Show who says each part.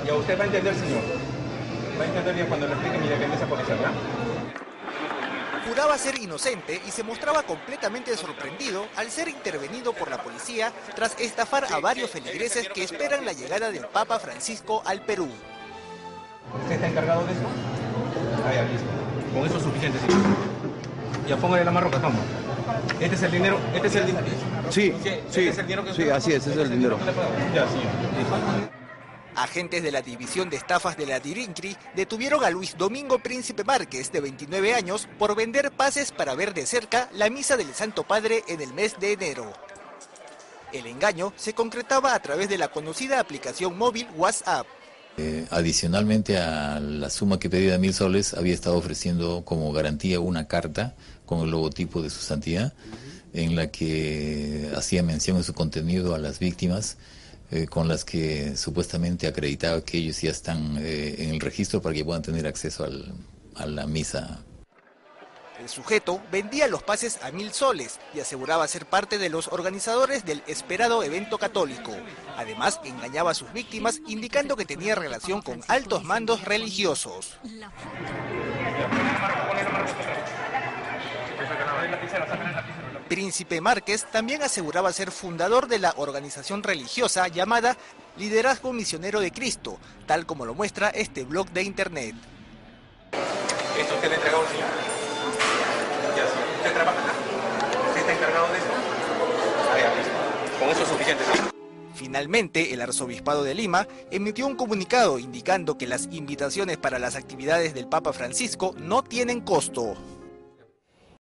Speaker 1: Ya usted va a entender, señor. Va a entender bien cuando le explique mi dependencia policial, ¿verdad?
Speaker 2: Juraba ser inocente y se mostraba completamente sorprendido al ser intervenido por la policía tras estafar a varios feligreses que esperan la llegada del Papa Francisco al Perú.
Speaker 1: ¿Usted está encargado de eso? Ah, ya, listo. Con eso es suficiente, señor. Ya póngale la marroca, toma. Este es el dinero, este es el dinero.
Speaker 3: Sí,
Speaker 1: ¿Este es el dinero que usted
Speaker 3: así es, ese es el dinero.
Speaker 1: Ya, señor. Listo.
Speaker 2: Agentes de la División de Estafas de la DIRINCRI detuvieron a Luis Domingo Príncipe Márquez, de 29 años, por vender pases para ver de cerca la misa del Santo Padre en el mes de enero. El engaño se concretaba a través de la conocida aplicación móvil WhatsApp.
Speaker 4: Adicionalmente a la suma que pedía de 1.000 soles, había estado ofreciendo como garantía una carta con el logotipo de su santidad, en la que hacía mención en su contenido a las víctimas, con las que supuestamente acreditaba que ellos ya están en el registro para que puedan tener acceso a la misa.
Speaker 2: El sujeto vendía los pases a 1.000 soles y aseguraba ser parte de los organizadores del esperado evento católico. Además, engañaba a sus víctimas indicando que tenía relación con altos mandos religiosos. Príncipe Márquez también aseguraba ser fundador de la organización religiosa llamada Liderazgo Misionero de Cristo, tal como lo muestra este blog de internet.
Speaker 1: ¿Esto usted le entregó al señor? Ya, señor. ¿Usted trabaja acá? ¿Usted está encargado de eso? Ah, ya, listo. Con eso es suficiente, señor.
Speaker 2: Finalmente, el Arzobispado de Lima emitió un comunicado indicando que las invitaciones para las actividades del Papa Francisco no tienen costo.